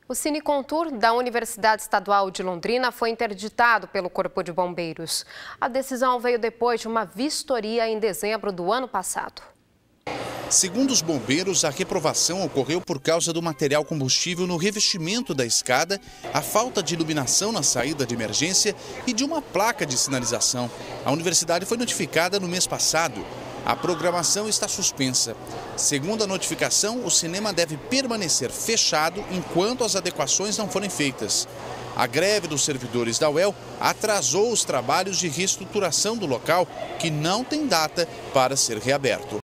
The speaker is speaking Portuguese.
O Cine Contour da Universidade Estadual de Londrina foi interditado pelo Corpo de Bombeiros. A decisão veio depois de uma vistoria em dezembro do ano passado. Segundo os bombeiros, a reprovação ocorreu por causa do material combustível no revestimento da escada, a falta de iluminação na saída de emergência e de uma placa de sinalização. A universidade foi notificada no mês passado. A programação está suspensa. Segundo a notificação, o cinema deve permanecer fechado enquanto as adequações não forem feitas. A greve dos servidores da UEL atrasou os trabalhos de reestruturação do local, que não tem data para ser reaberto.